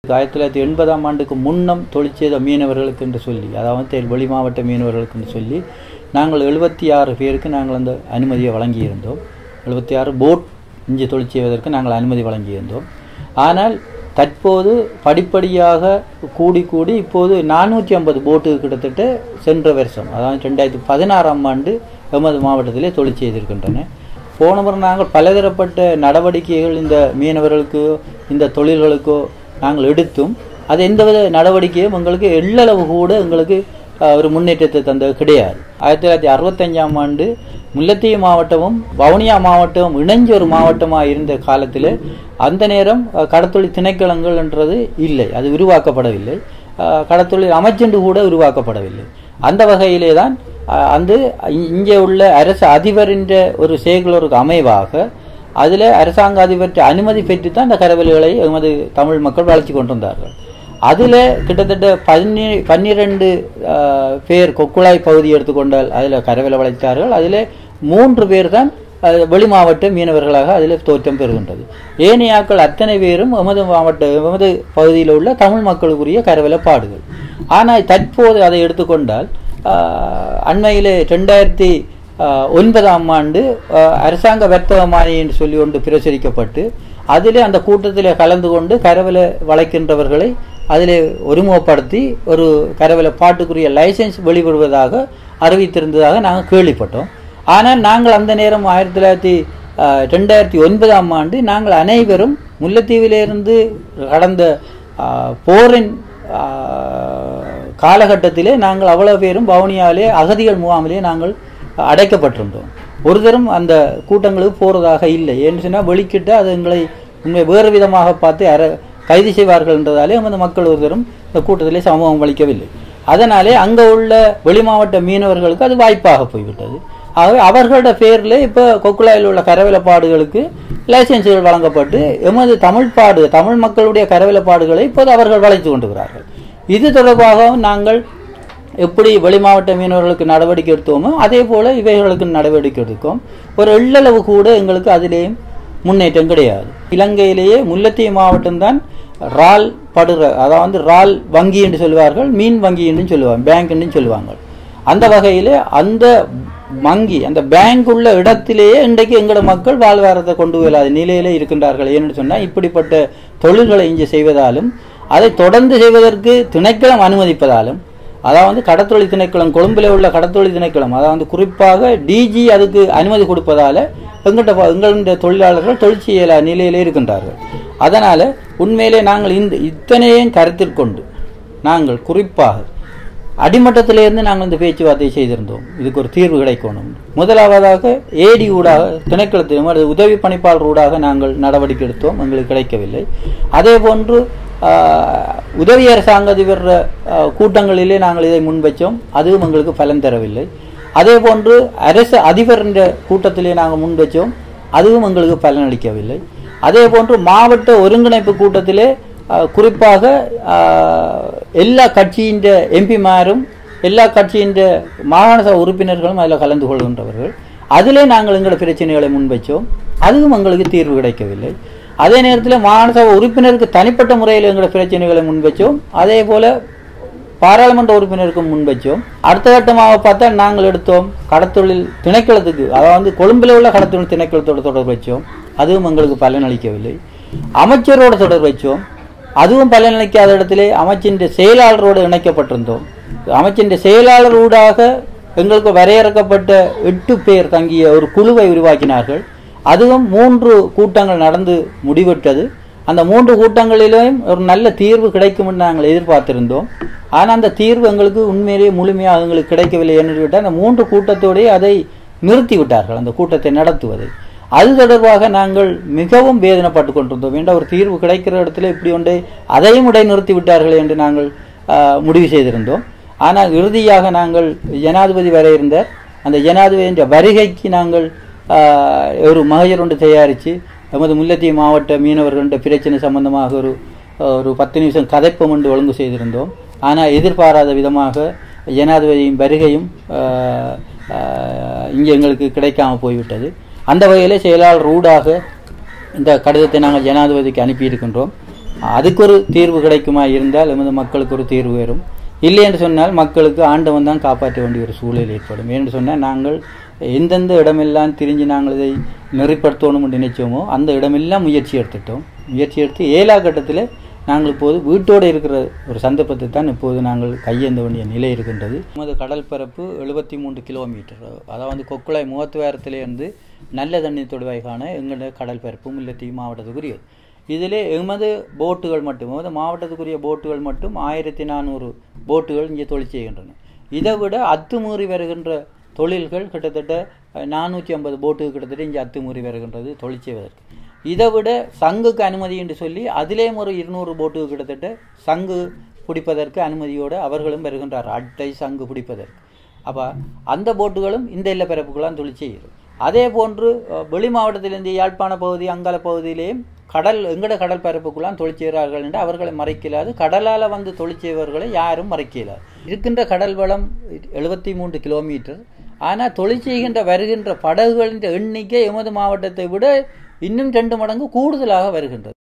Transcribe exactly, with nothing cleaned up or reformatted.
ஆயிரத்தி தொள்ளாயிரத்தி எண்பதாம் ஆண்டுக்கு முன்னம் தொழிற்சேத மீனவர்களுக்கு என்று சொல்லி, அதாவது வெளி மாவட்ட மீனவர்களுக்கு என்று சொல்லி நாங்கள் எழுபத்தி ஆறு பேருக்கு நாங்கள் அந்த அனுமதியை வழங்கியிருந்தோம். எழுபத்தி ஆறு போட் இஞ்சி தொழில் செய்வதற்கு நாங்கள் அனுமதி வழங்கியிருந்தோம். ஆனால் தற்போது படிப்படியாக கூடி கூடி இப்போது நானூற்றி ஐம்பது போட்டு கிட்டத்தட்ட சென்ற வருஷம், அதாவது ரெண்டாயிரத்தி பதினாறாம் ஆண்டு எமது மாவட்டத்திலே தொழில் செய்திருக்கின்றன. போன முறை நாங்கள் பலதரப்பட்ட நடவடிக்கைகள் இந்த மீனவர்களுக்கோ இந்த தொழில்களுக்கோ நாங்கள் எடுத்தும் அது எந்தவித நடவடிக்கையும் எங்களுக்கு எள்ளளவு கூட எங்களுக்கு ஒரு முன்னேற்றத்தை தந்தது கிடையாது. ஆயிரத்தி தொள்ளாயிரத்தி அறுபத்தஞ்சாம் ஆண்டு முல்லைத்தீவு மாவட்டமும் வவுனியா மாவட்டமும் இணைஞ்ச ஒரு மாவட்டமாக இருந்த காலத்தில் அந்த நேரம் கடத்தொழில் திணைக்களங்கள் என்றது இல்லை, அது உருவாக்கப்படவில்லை. கடத்தொழில் அமைச்சென்று கூட உருவாக்கப்படவில்லை. அந்த வகையிலே தான் அந்த இங்கே உள்ள அரசு அதிபரின் ஒரு செயல்களுக்கு அமைவாக அதில் அரசாங்க அதிபர்கிட்ட அனுமதி பெற்று தான் அந்த கரவலைகளை எமது தமிழ் மக்கள் வளர்ச்சி கொண்டிருந்தார்கள். அதில் கிட்டத்தட்ட பதினே பன்னிரெண்டு பேர் கொக்குழாய் பகுதி எடுத்துக்கொண்டால் அதில் கரவலை வளைத்தார்கள். அதில் மூன்று பேர் தான் வெளி மாவட்ட மீனவர்களாக அதில் தோற்றம் பெறுகின்றது. ஏனையாக்கள் அத்தனை பேரும் எமது மாவட்ட எமது பகுதியில் உள்ள தமிழ் மக்களுக்குரிய கரவலை பாடுகள். ஆனால் தற்போது அதை எடுத்துக்கொண்டால் அண்மையிலே ரெண்டாயிரத்தி ஒன்பதாம் ஆண்டு அரசாங்க வர்த்தக மானியம் என்று சொல்லி கொண்டு பிரசுரிக்கப்பட்டு அதிலே அந்த கூட்டத்தில் கலந்து கொண்டு கரவலை வளைக்கின்றவர்களை அதிலே ஒருமுகப்படுத்தி ஒரு கரவலை பாட்டுக்குரிய லைசன்ஸ் வெளிவிடுவதாக அறிவித்திருந்ததாக நாங்கள் கேள்விப்பட்டோம். ஆனால் நாங்கள் அந்த நேரம் ஆயிரத்தி தொள்ளாயிரத்தி ரெண்டாயிரத்தி ஒன்பதாம் ஆண்டு நாங்கள் அனைவரும் முல்லைத்தீவிலிருந்து கடந்த போரின் காலகட்டத்திலே நாங்கள் அவ்வளவு பேரும் வவுனியாவிலே அகதிகள் முகாமிலே நாங்கள் அடைக்கப்பட்டிருந்தோம். ஒரு தரம் அந்த கூட்டங்களுக்கு போகிறதாக இல்லை. ஏன்னு சொன்னால் வெளிக்கிட்ட அது எங்களை உண்மை வேறு விதமாக பார்த்து அற கைது செய்வார்கள் என்றதாலே அந்த மக்கள் ஒரு தரம் இந்த கூட்டத்திலே சமூகம் அளிக்கவில்லை. அதனாலே அங்கே உள்ள வெளி மாவட்ட மீனவர்களுக்கு அது வாய்ப்பாக போய்விட்டது. ஆகவே அவர்களோட பேரில் இப்போ கொக்குழாயில் உள்ள கரவலைப்பாடுகளுக்கு லைசன்ஸுகள் வழங்கப்பட்டு எமது தமிழ் பாடு தமிழ் மக்களுடைய கரவலைப்பாடுகளை இப்போது அவர்கள் வளைத்து கொண்டிருக்கிறார்கள். இது தொடர்பாக நாங்கள் எப்படி வெளி மாவட்ட மீனவர்களுக்கு நடவடிக்கை எடுத்தோமோ அதே போல இவைகளுக்கு நடவடிக்கை எடுக்கும். ஒரு எள்ளளவு கூட எங்களுக்கு அதிலேயும் முன்னேற்றம் கிடையாது. இலங்கையிலேயே முல்லைத்தீவு மாவட்டம்தான் ரால் படுற, அதாவது ரால் வங்கி என்று சொல்லுவார்கள், மீன் வங்கி என்று சொல்லுவாங்க, பேங்க் என்று சொல்லுவாங்க. அந்த வகையில் அந்த வங்கி அந்த பேங்க் உள்ள இடத்திலேயே இன்றைக்கு எங்களோட மக்கள் வாழ்வாரத்தை கொண்டு போயிடாத நிலையிலே இருக்கின்றார்கள். ஏன்னு சொன்னால் இப்படிப்பட்ட தொழில்களை இங்கே செய்வதாலும் அதை தொடர்ந்து செய்வதற்கு திணைக்களம் அனுமதிப்பதாலும், அதாவது கடத்தொழில் திணைக்களம் கொழும்பில் உள்ள கடத்தொழில் திணைக்களம் அதாவது குறிப்பாக டிஜி அதுக்கு அனுமதி கொடுப்பதால எங்கள்கிட்ட எங்களுடைய தொழிலாளர்கள் தொழில் செய்யல நிலையிலே இருக்கின்றார்கள். அதனால் உண்மையிலே நாங்கள் இந்த இத்தனையும் கருத்தில் கொண்டு நாங்கள் குறிப்பாக அடிமட்டத்திலிருந்து நாங்கள் இந்த பேச்சுவார்த்தை செய்திருந்தோம். இதுக்கு ஒரு தீர்வு கிடைக்கணும். முதலாவதாக ஏடி ஊடாக திணைக்களத்திலும் அல்லது உதவி பணிப்பாளர் ஊடாக நாங்கள் நடவடிக்கை எடுத்தோம், எங்களுக்கு கிடைக்கவில்லை. அதே போன்று உதவி அரசாங்க அதிபர் கூட்டங்களிலே நாங்கள் இதை முன்வைச்சோம், அதுவும் எங்களுக்கு பலன் தரவில்லை. அதே போன்று அரசு அதிபர் என்ற கூட்டத்திலே நாங்கள் முன்வைச்சோம், அதுவும் எங்களுக்கு பலன் அளிக்கவில்லை. அதே போன்று மாவட்ட ஒருங்கிணைப்பு கூட்டத்திலே குறிப்பாக எல்லா கட்சியின் எம்பிமாரும் எல்லா கட்சியின் மாகாண சபை உறுப்பினர்களும் அதில் கலந்து கொள்கின்றவர்கள், அதிலே நாங்கள் எங்களோட பிரச்சனைகளை முன்வைச்சோம், அதுவும் எங்களுக்கு தீர்வு கிடைக்கவில்லை. அதே நேரத்தில் மாகாண சபை உறுப்பினருக்கு தனிப்பட்ட முறையில் எங்களோட பிரச்சனைகளை முன்வைச்சோம், அதே போல பாராளுமன்ற உறுப்பினருக்கும் முன்வைச்சோம். அடுத்த கட்டமாக பார்த்தா நாங்கள் எடுத்தோம் கடத்தொழில் திணைக்களத்துக்கு, அதாவது கொழும்பில் உள்ள கடத்தொழில் திணைக்களத்தோடு தொடர்பு வச்சோம், அதுவும் எங்களுக்கு பலன் அளிக்கவில்லை. அமைச்சரோடு தொடர்பு வச்சோம், அதுவும் பலனளிக்காத இடத்திலே அமைச்சின் செயலாளரோடு இணைக்கப்பட்டிருந்தோம். அமைச்சின் செயலாளர் ஊடாக எங்களுக்கு வரையறுக்கப்பட்ட எட்டு பேர் தங்கிய ஒரு குழுவை உருவாக்கினார்கள். அதுவும் மூன்று கூட்டங்கள் நடந்து முடிவிட்டது. அந்த மூன்று கூட்டங்களிலும் ஒரு நல்ல தீர்வு கிடைக்கும் என்று நாங்கள் எதிர்பார்த்திருந்தோம். ஆனால் அந்த தீர்வு எங்களுக்கு உண்மையிலேயே முழுமையாக எங்களுக்கு கிடைக்கவில்லை என்று விட்டால் அந்த மூன்று கூட்டத்தோடே அதை நிறுத்தி விட்டார்கள், அந்த கூட்டத்தை நடத்துவதை. அது தொடர்பாக நாங்கள் மிகவும் வேதனைப்பட்டு கொண்டிருந்தோம். வேண்டாம் ஒரு தீர்வு கிடைக்கிற இடத்துல இப்படி ஒன்றை அதையும் இடை நிறுத்தி விட்டார்கள் என்று நாங்கள் முடிவு செய்திருந்தோம். ஆனால் இறுதியாக நாங்கள் ஜனாதிபதி வர இருந்த அந்த ஜனாதிபதி வருகைக்கு நாங்கள் ஒரு மகஜர் ஒன்று தயாரித்து எமது முல்லைத்தீவு மாவட்ட மீனவர்கள பிரச்சனை சம்பந்தமாக ஒரு ஒரு பத்து நிமிஷம் கதைப்பம் என்று ஒழுங்கு செய்திருந்தோம். ஆனால் எதிர்பாராத விதமாக ஜனாதிபதியின் வருகையும் இங்கே எங்களுக்கு கிடைக்காமல் போய்விட்டது. அந்த வகையிலே செயலாளர் ஊடாக இந்த கடிதத்தை நாங்கள் ஜனாதிபதிக்கு அனுப்பியிருக்கின்றோம். அதுக்கு ஒரு தீர்வு கிடைக்குமா இருந்தால் எமது மக்களுக்கு ஒரு தீர்வு வரும். இல்லை என்று சொன்னால் மக்களுக்கு ஆண்டவன் தான் காப்பாற்ற வேண்டிய ஒரு சூழல் ஏற்படும். என்று சொன்னால் நாங்கள் எந்தெந்த இடமெல்லாம் திரிஞ்சு நாங்கள் இதை நெறிப்படுத்தணும் என்று நினைச்சோமோ அந்த இடமெல்லாம் முயற்சி எடுத்துட்டோம். முயற்சி எடுத்து ஏழா கட்டத்தில் நாங்கள் இப்போது வீட்டோடு இருக்கிற ஒரு சந்தர்ப்பத்தை தான் இப்போது நாங்கள் கையேந்த வேண்டிய நிலை இருக்கின்றது. நமது கடல் பரப்பு எழுபத்தி மூன்று கிலோமீட்டர், அதாவது கொக்குளாய் முகத்துவாரத்திலேருந்து நல்ல தண்ணீர் தொடுவாய்க்கான எங்களுடைய கடல் பரப்பு முல்லைத்தீவு மாவட்டத்துக்குரியது. இதிலே எமது போட்டுகள் மட்டும் எமது மாவட்டத்துக்குரிய போட்டுகள் மட்டும் ஆயிரத்தி நானூறு போட்டுகள் இங்கே தொழில் செய்கின்றன. இதை விட அத்துமீறி வருகின்ற தொழில்கள் கிட்டத்தட்ட நானூற்றி ஐம்பது போட்டுகள் கிட்டத்தட்ட இங்கே அத்துமீறி வருகின்றது தொழில் செய்வதற்கு. இதை விட சங்குக்கு அனுமதி என்று சொல்லி அதிலேயும் ஒரு இருநூறு போட்டுகள் கிட்டத்தட்ட சங்கு பிடிப்பதற்கு அனுமதியோடு அவர்களும் வருகின்றார், அட்டை சங்கு பிடிப்பதற்கு. அப்போ அந்த போட்டுகளும் இந்த இல்ல பிறப்புக்கெல்லாம் தொழில் செய்கிறது. அதே போன்று வெளி மாவட்டத்திலிருந்து யாழ்ப்பாண பகுதி அங்கால பகுதியிலேயும் கடல் எங்கட கடல் பரப்புக்குள்ளான் தொழில் செய்கிறார்கள் என்று அவர்களை மறைக்கலாது, கடலால் வந்து தொழில் செய்வர்களை யாரும் மறைக்கலாது. இருக்கின்ற கடல் வளம் எழுபத்தி மூன்று கிலோமீட்டர். ஆனால் தொழில் செய்கின்ற வருகின்ற படகுகளின் எண்ணிக்கை எமது மாவட்டத்தை விட இன்னும் ரெண்டு மடங்கு கூடுதலாக வருகின்றது.